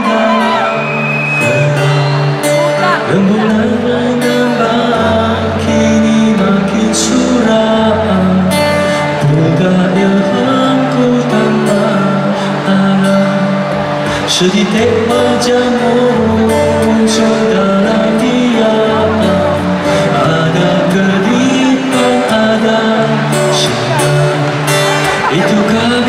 Rembulan mengembang kini makin suram, bunga ilhamku tanpa arah. Setitik wajahmu muncul dalam diam, ada kedipan, ada syurga. Itukah